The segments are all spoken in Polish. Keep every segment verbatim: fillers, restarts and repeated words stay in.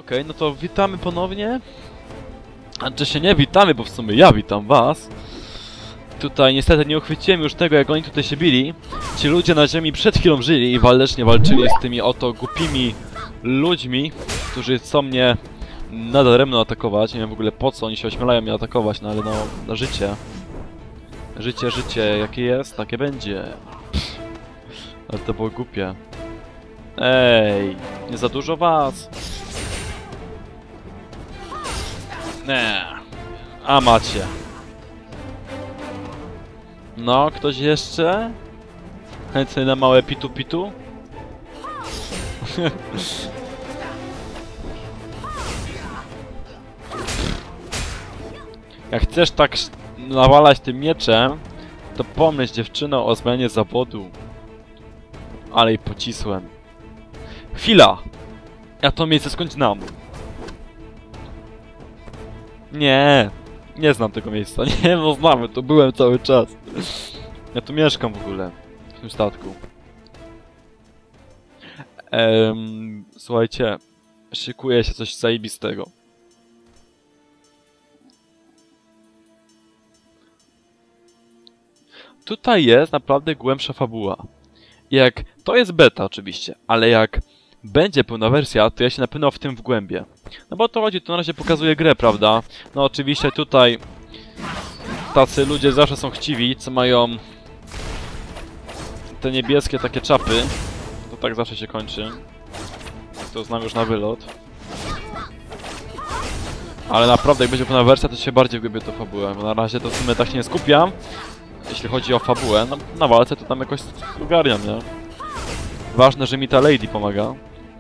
Okej, no to witamy ponownie. A czy się nie witamy, bo w sumie ja witam was. Tutaj niestety nie uchwyciłem już tego, jak oni tutaj się bili. Ci ludzie na ziemi przed chwilą żyli i walecznie walczyli z tymi oto głupimi ludźmi, którzy chcą mnie nadaremno atakować. Nie wiem w ogóle po co oni się ośmielają mnie atakować, no ale no, na życie. Życie, życie, jakie jest, takie będzie. Ale to było głupie. Ej, nie za dużo was. Nie. A macie. No, ktoś jeszcze? Chętny na małe pitu-pitu? Jak chcesz tak nawalać tym mieczem, to pomyśl, dziewczyno, o zmianie zawodu. Ale i pocisłem. Chwila! Ja to miejsce skądś znam. Nie, nie znam tego miejsca. Nie, no znamy, to byłem cały czas. Ja tu mieszkam w ogóle, w tym statku. Ehm, słuchajcie, szykuje się coś zajebistego. Tutaj jest naprawdę głębsza fabuła. Jak, to jest beta oczywiście, ale jak będzie pełna wersja, to ja się na pewno w tym wgłębię. No bo o to chodzi, to na razie pokazuje grę, prawda? No oczywiście tutaj tacy ludzie zawsze są chciwi, co mają te niebieskie takie czapy. To tak zawsze się kończy. To znam już na wylot. Ale naprawdę jak będzie pełna wersja, to się bardziej wgłębię tą fabułę, bo na razie to w sumie tak się nie skupiam. Jeśli chodzi o fabułę, no na walce to tam jakoś ogarniam, nie? Ważne, że mi ta lady pomaga.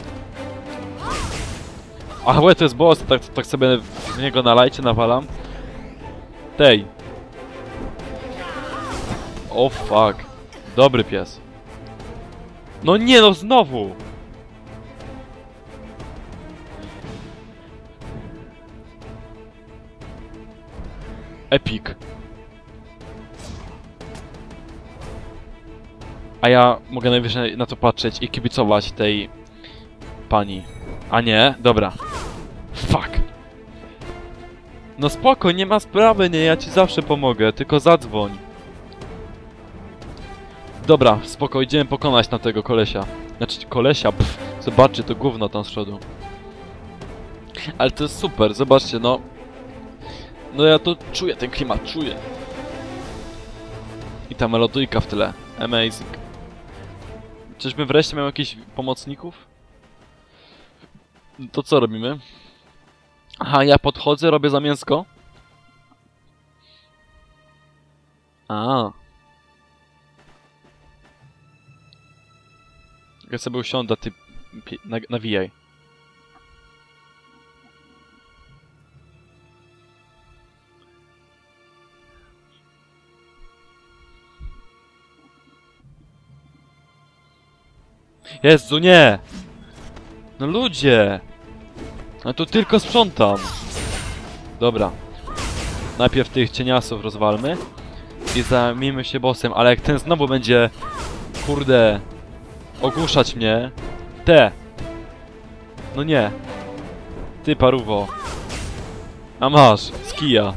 A łe, to jest boss, tak, tak sobie w niego na lajcie nawalam. Tej. O oh, fuck. Dobry pies. No nie, no znowu! Epic. A ja mogę najwyżej na to patrzeć i kibicować tej pani. A nie? Dobra. Fuck. No spoko, nie ma sprawy, nie, ja ci zawsze pomogę, tylko zadzwoń. Dobra, spoko, idziemy pokonać na tego kolesia. Znaczy, kolesia, pff, zobaczcie to gówno tam z przodu. Ale to jest super, zobaczcie, no. No ja to czuję, ten klimat, czuję. I ta melodyjka w tle. Amazing. Czyżby wreszcie miał jakichś pomocników? To co robimy? Aha, ja podchodzę, robię za mięsko. A. Ja sobie usiądę, ty... nawijaj. Jezu, nie! No ludzie! No to tylko sprzątam. Dobra. Najpierw tych cieniasów rozwalmy. I zajmijmy się bossem, ale jak ten znowu będzie... Kurde... Ogłuszać mnie... Te! No nie. Ty, paruwo. A masz, z kija.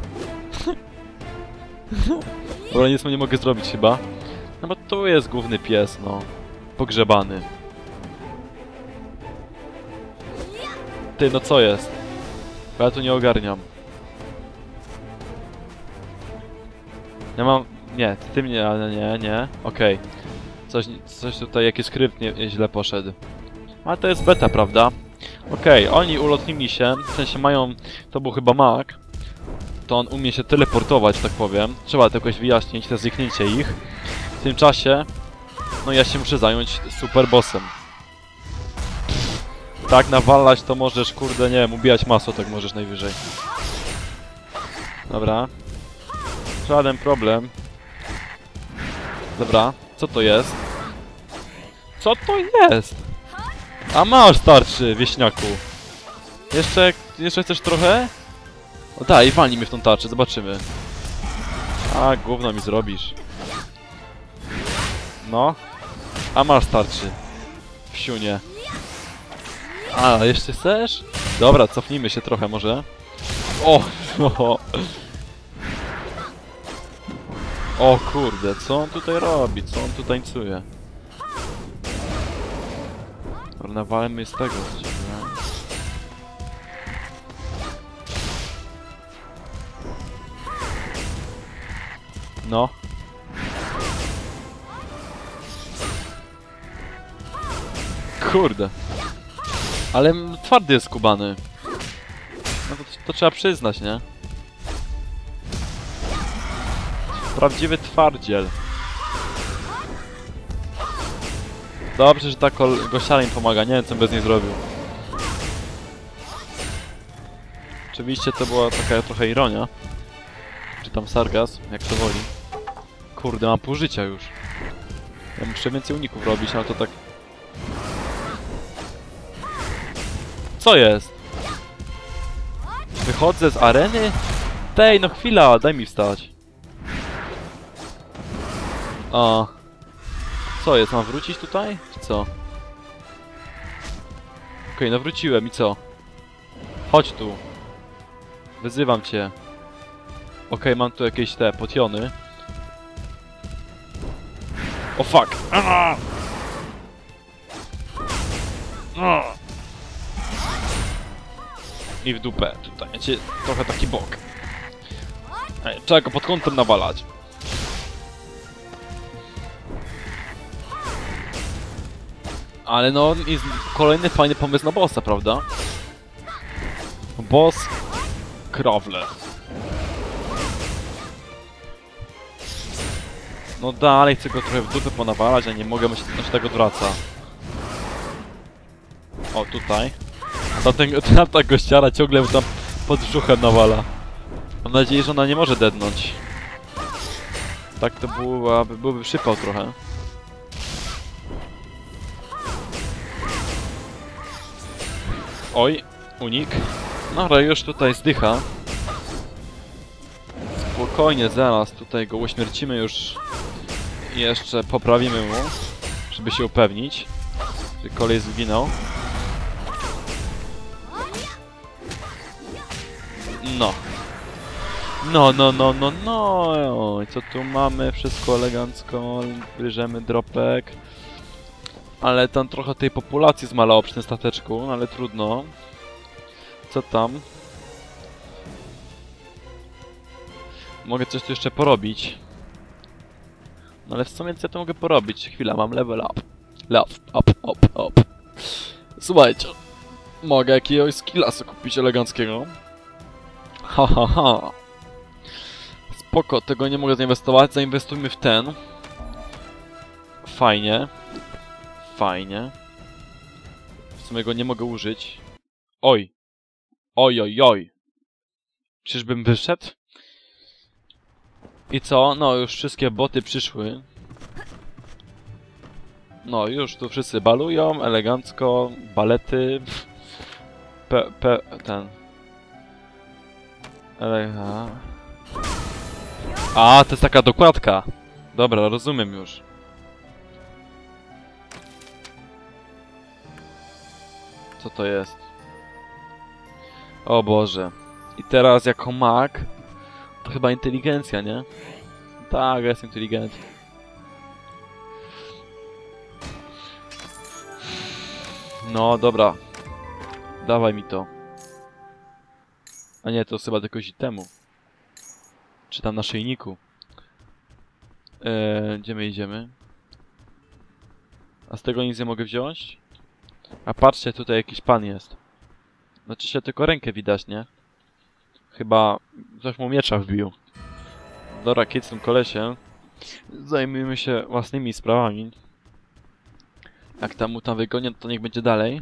Dobra, nic mu nie mogę zrobić chyba. No bo tu jest główny pies, no. Pogrzebany. Ty, no co jest? Bo ja tu nie ogarniam. Ja mam... Nie, ty mnie, ale nie, nie. Okej. Okay. Coś, coś tutaj, jakiś skrypt nie, źle poszedł. Ale to jest beta, prawda? Okej, okay. Oni ulotnili się, w sensie mają... To był chyba mag. To on umie się teleportować, tak powiem. Trzeba to jakoś wyjaśnić, to zniknięcie ich. W tym czasie... No ja się muszę zająć super bossem. Tak nawalać to możesz, kurde, nie wiem, ubijać masło, tak możesz najwyżej. Dobra. Żaden problem. Dobra, co to jest? Co to jest? A masz, starczy, wieśniaku. Jeszcze, jeszcze chcesz trochę? O daj, walnij mi w tą tarczę, zobaczymy. A, gówno mi zrobisz. No. A masz, starczy. Wsiunie. A, jeszcze chcesz? Dobra, cofnijmy się trochę może. O! O, o kurde, co on tutaj robi? Co on tu tańcuje? Nawalmy z tego. No. Kurde. Ale twardy jest Kubany. No to, to trzeba przyznać, nie? Prawdziwy twardziel. Dobrze, że ta gościara im pomaga. Nie wiem, co bez niej zrobił. Oczywiście to była taka trochę ironia. Czy tam sargazm, jak to woli. Kurde, mam pół życia już. Ja muszę więcej uników robić, ale to tak... Co jest? Wychodzę z areny? Tej, no chwila, daj mi wstać. O. Co jest, mam wrócić tutaj? Czy co? Okej, okay, no wróciłem i co? Chodź tu. Wyzywam cię. Okej, okay, mam tu jakieś te potiony. O fuck! Ah! Ah! I w dupę tutaj, wiecie, trochę taki bok. Ej, trzeba go pod kątem nawalać. Ale no, jest kolejny fajny pomysł na bossa, prawda? Boss... Krowle. No dalej chcę go trochę w dupę ponawalać, a nie mogę, bo się tego odwraca. O, tutaj. A ten, ta, ta gościara ciągle tam pod brzuchem nawala. Mam nadzieję, że ona nie może dednąć. Tak to byłoby, byłby przypał trochę. Oj, unik. No ale już tutaj zdycha. Spokojnie, zaraz tutaj go uśmiercimy już. I jeszcze poprawimy mu, żeby się upewnić, że kolej zginął. No. No, no, no, no, no. I co tu mamy? Wszystko elegancko. Bierzemy dropek. Ale tam trochę tej populacji zmalało przy tym stateczku, ale trudno. Co tam? Mogę coś tu jeszcze porobić. No ale w sumie co ja to mogę porobić? Chwila, mam level up. Level up, up, up. Słuchajcie. Mogę jakiegoś skilla sobie kupić eleganckiego. Ha, ha, ha. Spoko, tego nie mogę zainwestować. Zainwestujmy w ten. Fajnie. Fajnie. W sumie go nie mogę użyć. Oj. Oj, oj, oj. Czyżbym wyszedł? I co? No, już wszystkie boty przyszły. No, już tu wszyscy balują, elegancko, balety. Pe, pe, ten. Elega. A, to jest taka dokładka. Dobra, rozumiem już. Co to jest? O Boże. I teraz jako mag, to chyba inteligencja, nie? Tak, ja jestem inteligentny. No, dobra. Dawaj mi to. A nie, to chyba tylko itemu. Czy tam na szyjniku. Eee, gdzie my idziemy? A z tego nic nie mogę wziąć? A patrzcie, tutaj jakiś pan jest. Znaczy się tylko rękę widać, nie? Chyba ktoś mu miecza wbił. Dobra, kid z tym kolesiem. Zajmujmy się własnymi sprawami. Jak tam mu tam wygonię, to niech będzie dalej.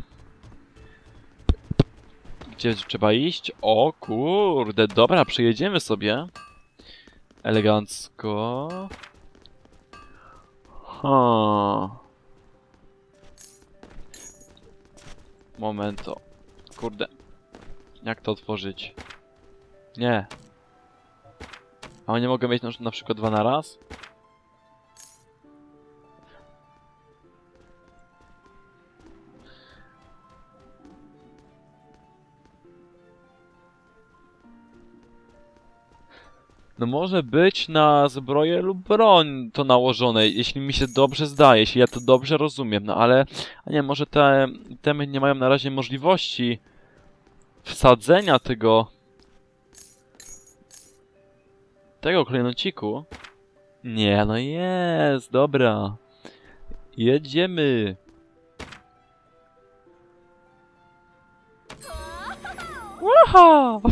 Gdzie trzeba iść? O kurde, dobra, przyjedziemy sobie. Elegancko. Ha. Momento. Kurde. Jak to otworzyć? Nie. A nie mogę mieć na, na przykład dwa na raz? No może być na zbroję lub broń to nałożone, jeśli mi się dobrze zdaje, jeśli ja to dobrze rozumiem, no ale... A nie, może te itemy nie mają na razie możliwości wsadzenia tego... tego klejnociku. Nie, no jest, dobra. Jedziemy. Waha!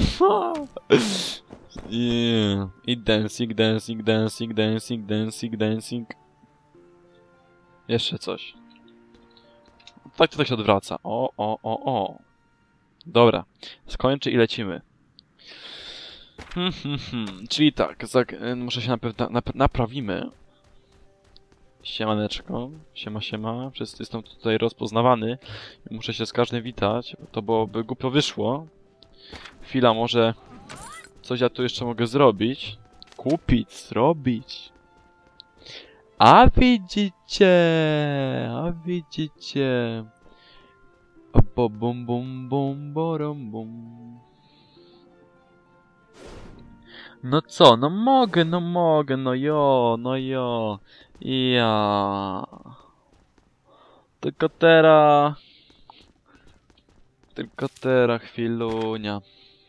Yeah. I dancing, dancing, dancing, dancing, dancing, dancing. Jeszcze coś. Tak to tak się odwraca. O, o, o, o. Dobra. Skończy i lecimy. Hmm, hmm, hmm. Czyli tak, muszę się napra nap naprawimy. Siemaneczko. Siema, siema. Wszyscy jestem tutaj rozpoznawany. Muszę się z każdym witać, bo to byłoby głupio wyszło. Chwila, może... Coś ja tu jeszcze mogę zrobić. Kupić, zrobić. A widzicie, a widzicie. A bo bum bum bum borom bum. No co, no mogę, no mogę, no jo, no jo. Ja. Tylko teraz. Tylko teraz chwilunia.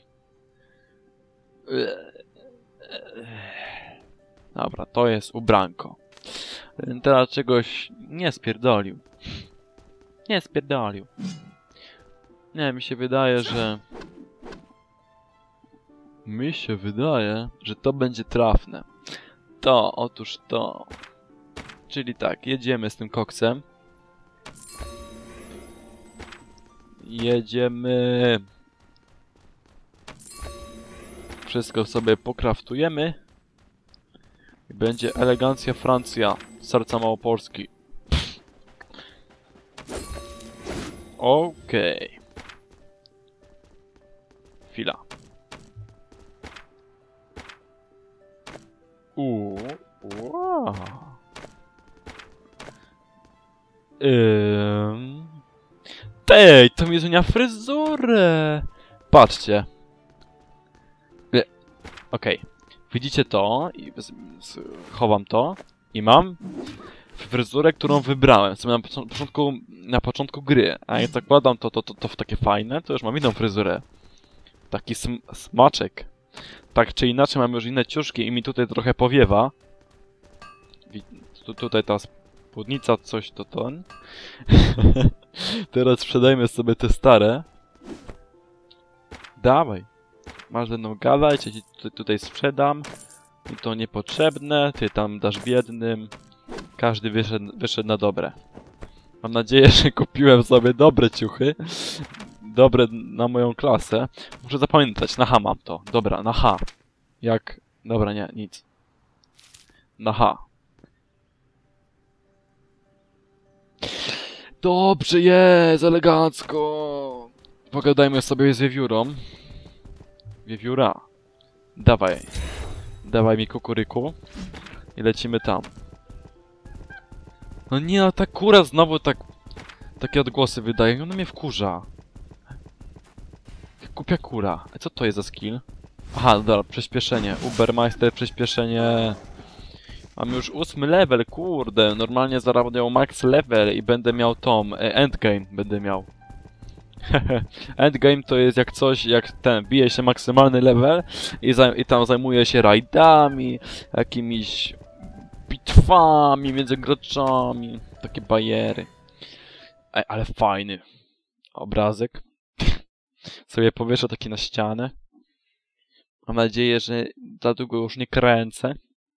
Dobra, to jest ubranko. Teraz czegoś nie spierdolił. Nie spierdolił. Nie, mi się wydaje, że... Mi się wydaje, że to będzie trafne. To, otóż to. Czyli tak, jedziemy z tym koksem. Jedziemy. Wszystko sobie pokraftujemy. I będzie elegancja Francja. Serca Małopolski. Okej. Okay. Chwila. Uuu. Wow. Ym. Tej, to mi zmienia fryzurę. Patrzcie. Okej. Okay. Widzicie to i chowam to i mam fryzurę, którą wybrałem sobie na początku, na początku gry. A jak zakładam to, to, to, to w takie fajne, to już mam inną fryzurę. Taki sm smaczek. Tak czy inaczej mam już inne ciuszki i mi tutaj trochę powiewa. Tu, tutaj ta spódnica, coś to ton. Teraz sprzedajmy sobie te stare. Dawaj. Masz ze mną gadać, ja ci tutaj, tutaj sprzedam. I to niepotrzebne, ty tam dasz biednym. Każdy wyszedł, wyszedł na dobre. Mam nadzieję, że kupiłem sobie dobre ciuchy. Dobre na moją klasę. Muszę zapamiętać, na H mam to. Dobra, na H. Jak... Dobra, nie, nic. Na H. Dobrze jest, elegancko. Pogadajmy sobie z wiewiórą. Wiewióra. Dawaj. Dawaj mi kukuryku. I lecimy tam. No nie, no ta kura znowu tak... Takie odgłosy wydaje. Ona mnie wkurza. Głupia kura. A co to jest za skill? Aha, dobra, przyspieszenie. Ubermeister, przyspieszenie. Mam już ósmy level, kurde. Normalnie zarabiał max level i będę miał tom. Endgame będę miał. Endgame to jest jak coś, jak ten, bije się maksymalny level i, i tam zajmuje się rajdami, jakimiś bitwami między graczami, takie bajery. Ej, ale fajny obrazek. Sobie powieszę taki na ścianę. Mam nadzieję, że za długo już nie kręcę.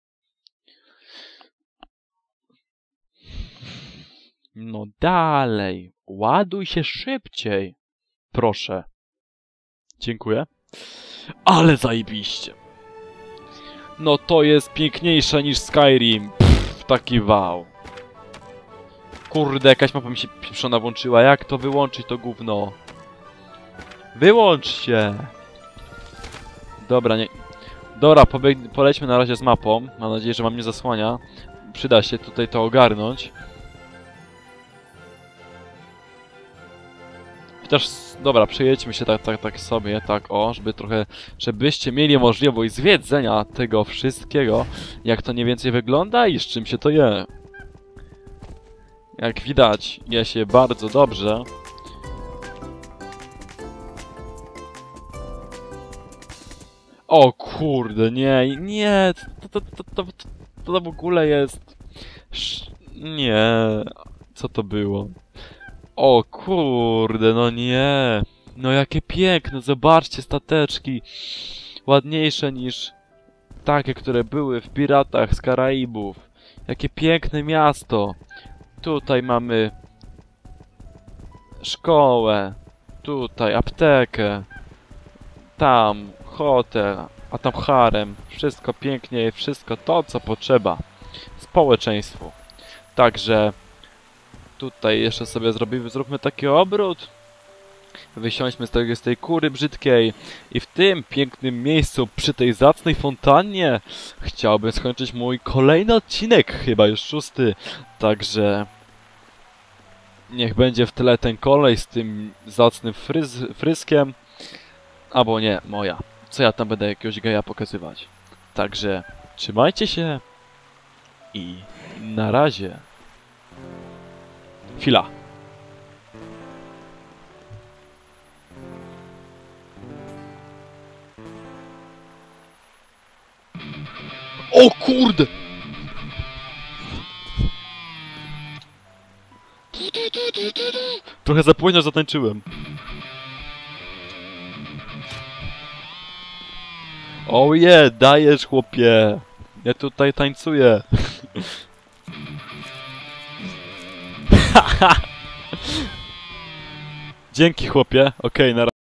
No dalej. Ładuj się szybciej. Proszę. Dziękuję. Ale zajebiście. No to jest piękniejsze niż Skyrim. Pff, taki wow. Kurde, jakaś mapa mi się pieprzona włączyła. Jak to wyłączyć, to gówno? Wyłącz się! Dobra, nie... Dobra, polećmy na razie z mapą. Mam nadzieję, że mam nie zasłania. Przyda się tutaj to ogarnąć. Chociaż, dobra, przejedźmy się tak, tak, tak sobie, tak o, żeby trochę, żebyście mieli możliwość zwiedzenia tego wszystkiego, jak to mniej więcej wygląda i z czym się to je. Jak widać, je się bardzo dobrze. O kurde, nie, nie, to, to, to, to, to, to w ogóle jest... Sz... Nie, co to było? O kurde, no nie, no jakie piękne, zobaczcie stateczki, ładniejsze niż takie, które były w Piratach z Karaibów. Jakie piękne miasto. Tutaj mamy szkołę, tutaj aptekę, tam hotel, a tam harem. Wszystko pięknie, wszystko to, co potrzeba społeczeństwu. Także tutaj jeszcze sobie zrobimy, zróbmy taki obrót. Wysiądźmy z, tego, z tej kury brzydkiej i w tym pięknym miejscu, przy tej zacnej fontannie, chciałbym skończyć mój kolejny odcinek, chyba już szósty. Także niech będzie w tle ten kolej z tym zacnym fryz, fryskiem. Albo nie, moja. Co ja tam będę jakiegoś geja pokazywać. Także trzymajcie się i na razie. Chwila. O kurde! Trochę za późno zatańczyłem. O je, dajesz chłopie. Ja tutaj tańcuję. Dzięki chłopie. Okej, okay, na razie.